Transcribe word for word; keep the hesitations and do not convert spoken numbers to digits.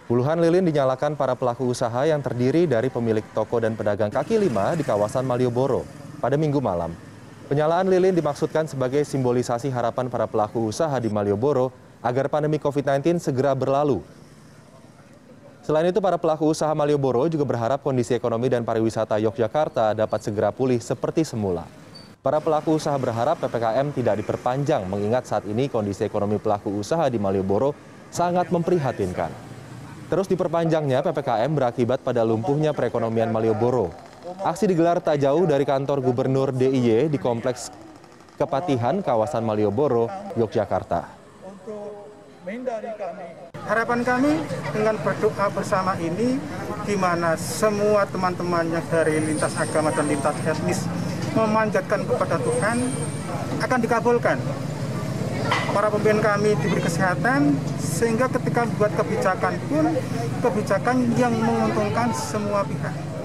Puluhan lilin dinyalakan para pelaku usaha yang terdiri dari pemilik toko dan pedagang kaki lima di kawasan Malioboro pada Minggu malam. Penyalaan lilin dimaksudkan sebagai simbolisasi harapan para pelaku usaha di Malioboro agar pandemi covid sembilan belas segera berlalu. Selain itu, para pelaku usaha Malioboro juga berharap kondisi ekonomi dan pariwisata Yogyakarta dapat segera pulih seperti semula. Para pelaku usaha berharap P P K M tidak diperpanjang mengingat saat ini kondisi ekonomi pelaku usaha di Malioboro sangat memprihatinkan. Terus diperpanjangnya P P K M berakibat pada lumpuhnya perekonomian Malioboro. Aksi digelar tak jauh dari kantor Gubernur D I Y di Kompleks Kepatihan, kawasan Malioboro, Yogyakarta. Harapan kami dengan berdoa bersama ini, di mana semua teman-temannya dari lintas agama dan lintas etnis memanjatkan kepada Tuhan, akan dikabulkan. Para pemimpin kami diberi kesehatan, sehingga ketika membuat kebijakan pun, kebijakan yang menguntungkan semua pihak.